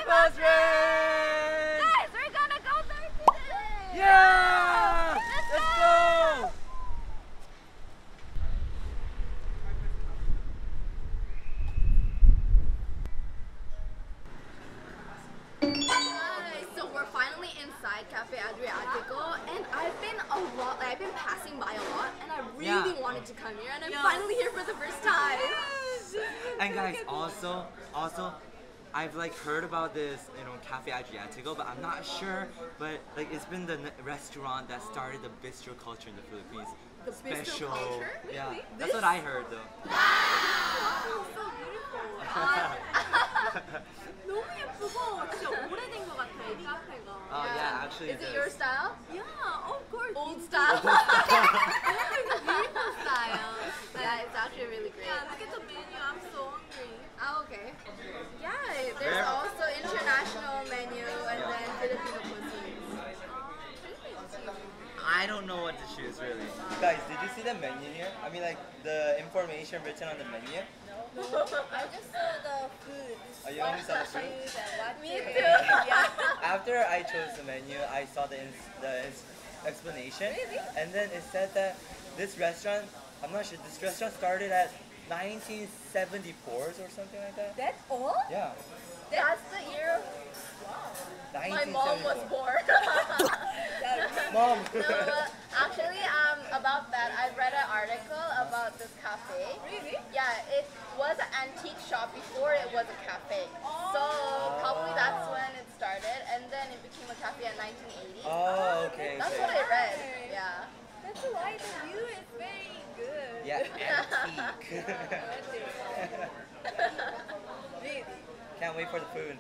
close friends! Guys, we're gonna go there today! Yeah! Let's go! Guys, so we're finally inside Cafe Adriatico, and I've been passing by a lot, and I really wanted to come here, and I'm finally here for the first time. And guys, also, I've like heard about this, Cafe Adriatico, but I'm not sure. But like, it's been the restaurant that started the bistro culture in the Philippines. The bistro culture? Yeah, Really? that's what I heard though. Wow, so beautiful. 너무 예쁘고 진짜 오래된 것 같아 이 카페가. Oh yeah, actually. Is it your style? Yeah, of course. Old style. Beautiful style. Yeah, it's actually really great. Yeah, look at the menu. I'm so hungry. Oh, okay. Yeah, there's also international menu and then Filipino cuisine. I don't know what to choose really. Guys, did you see the menu here? I mean, like the information written on the menu. No, I just saw the food. Oh, you only saw the food? And what Me to too. eat. Yeah. After I chose the menu, I saw the explanation, Really? and then it said that this restaurant, I'm not sure, this restaurant started at 1974 or something like that. That's all? Yeah. That's the year my mom was 1974. born. Mom. No, actually, about that, I read an article about this cafe. Really? Yeah, it was an antique shop before it was a cafe. So probably that's when it started, and then it became a cafe in 1980. Oh, okay. That's okay. what I read. Yeah. That's why the view is very good. Yeah, antique. Really? Can't wait for the food.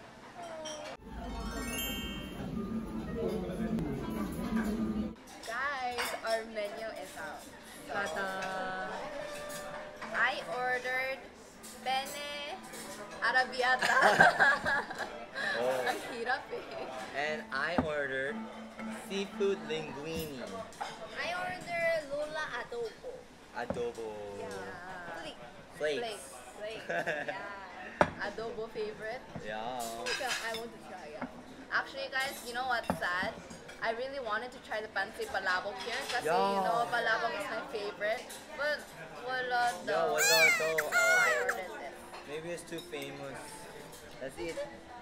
Guys, our menu is out. Ta-da. I ordered penne arrabbiata. Oh. Ang hirap eh. And I ordered seafood linguine. I ordered Lola adobo. Adobo. Flake. Flakes. Flake. Yeah. Adobo favorite. Yeah. I want to try it. Actually, guys, you know what's sad? I really wanted to try the pancit palabok here kasi Yeah. palabok is my favorite. But wala Yeah, daw. wala daw. So I ordered this. Maybe it's too famous. Let's eat.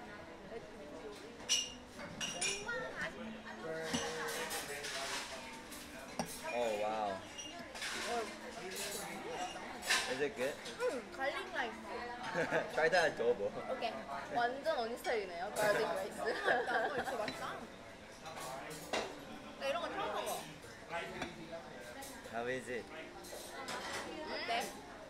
Oh wow. Is it good? Garlic rice. Try the adobo. Okay. 완전 언니 스타일이네요. garlic rice. 이거 진짜 맛있다. 나 이런 거 처음 먹어. How is it? 어때?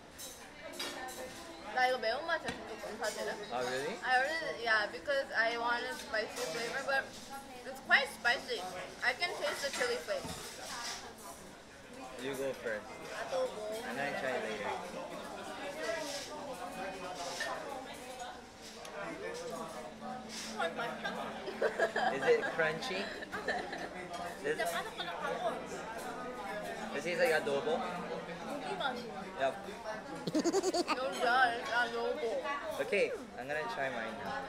나 이거 매운맛이야 조금 사실은. Oh really? I ordered it, yeah, because I wanted spicy flavor, but it's quite spicy. I can taste the chili flakes. You go first. 아도보. And then I try it later. 맛있다. Is it crunchy? Is 진짜 바삭바삭하고 it tastes like adobo? 고기 맛이야. Yep. 너무 좋아, 일단 요거. Okay, I'm gonna try mine now.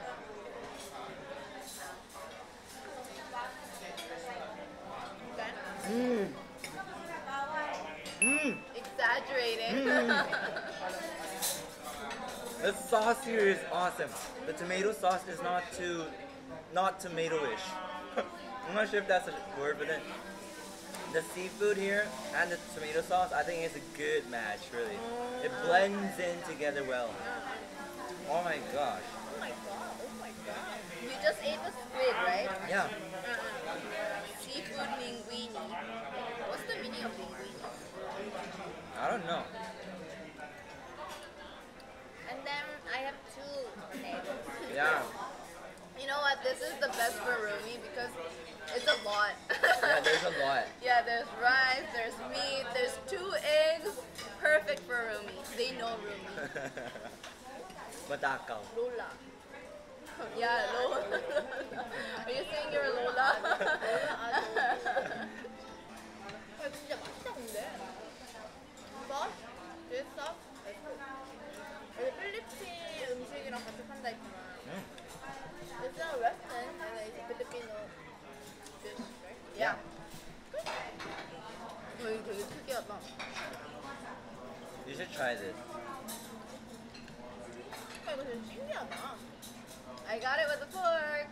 Mmm. Mmm. Exaggerating. The sauce here is awesome. The tomato sauce is not tomato-ish. I'm not sure if that's a word, but then the seafood here and the tomato sauce, I think it's a good match, really. It blends in together well. Oh my gosh. Oh my god. Oh my god. You just ate the squid, right? Yeah. Seafood linguine. What's the meaning of linguine? I don't know. And then I have two potatoes. Yeah. You know what? This is the best for Rumi because it's a lot. Yeah, there's a lot. Yeah, there's rice, there's meat, there's 2 eggs. Perfect for Rumi. They know Rumi. Matakaw. Lola. Yeah, Lola. Are you saying you're Lola? 아 진짜 맛있다 근데. sauce? This sauce? 원래 필리핀 음식이랑 같이 판다 했구나. It's this, right? Yeah. 이거 되게 특이하다. You should try this. 이거 되게 신기하다. I got it with a fork.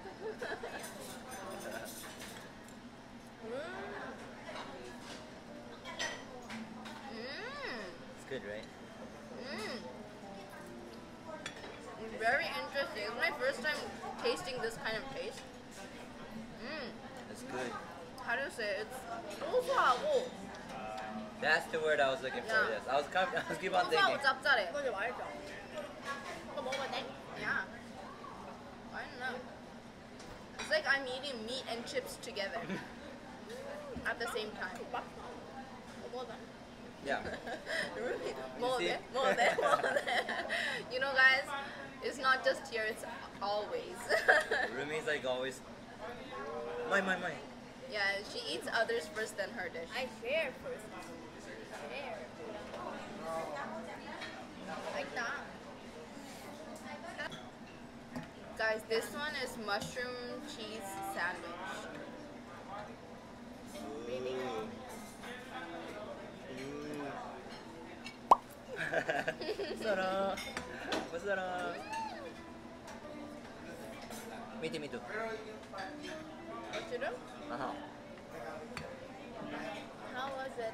It's good, right? Very interesting. It's my first time tasting this kind of taste. It's good. How do you say it? It's 고소하고 That's the word I was looking for. Yeah. Yes, I was keep on thinking. 고소하고 짭짤해. 이거 좀 맛있죠? 이거 먹으면 돼? Yeah. I don't know. It's like I'm eating meat and chips together at the same time. 맛있어. 먹어도 돼? Yeah. Really? see? 먹어도 돼? You know, guys, it's not just here, it's always. Rumi's like always. Mine. Yeah, she eats others first than her dish. I share first. Share. Like that. Guys, this one is mushroom cheese sandwich. Ooh. Sarap. Masarap. Me too. What you do? Uh-huh. How was it?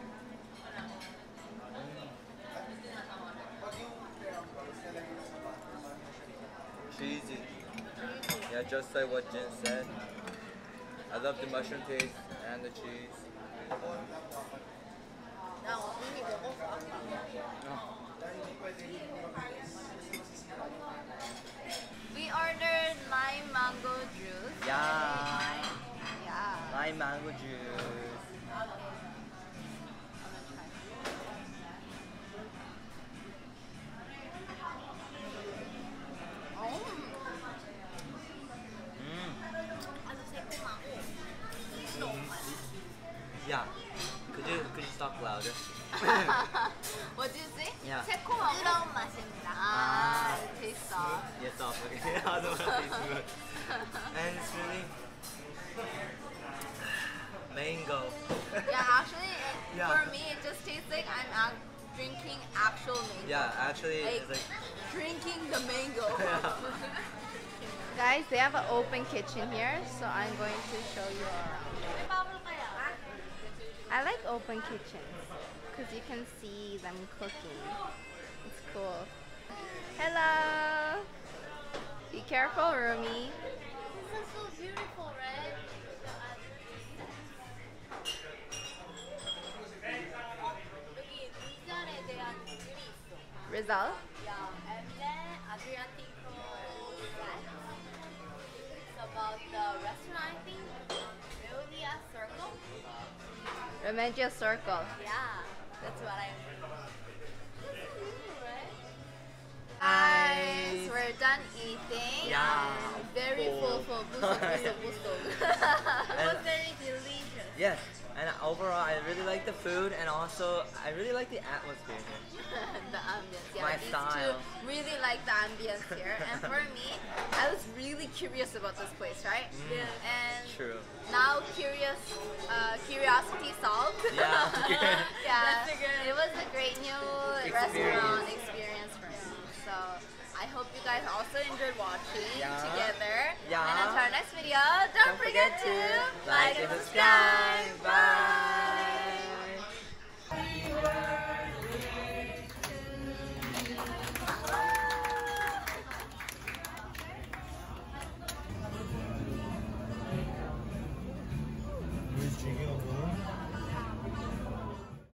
Cheesy. Yeah, just like what Jin said. I love the mushroom taste and the cheese. 나 이미 먹었어 아까. We ordered lime mango juice. Yeah. Yeah. Lime mango juice. 아주 새콤하고 너무 맛있어. Yeah. Could you talk louder? What do you say? Yeah. 새콤하고 뜨거운 맛입니다. it tastes soft. Yes, off. Okay. I don't want to taste good. And it's really mango. Yeah, actually, Yeah. for me, it just tastes like I'm drinking actual mango. Yeah, actually, Like, it's like drinking the mango. Yeah. Guys, they have an open kitchen here, so I'm going to show you around. I like open kitchens because you can see them cooking. It's cool. Hello! Be careful, Rumi. This is so beautiful, right? 여기 리잘에 대한 글이 있어. Rizal? Yeah, and then Adriatico set. It's about the restaurant, I think. Melodia Circle. Remedia Circle. Yeah, that's what I. Guys, we're done eating. Yeah. Very full. It was very delicious. yes. And overall, I really like the food, and also I really like the atmosphere here. The ambience. Yeah, My these style. two really like the ambience here. And for me, I was really curious about this place, right? Yeah. And True. now curiosity solved. Yeah. Yeah. That's a good- It was a great new restaurant experience for me. So I hope you guys also enjoyed watching Yeah. together. Yeah. And until our next video, don't forget to like and subscribe.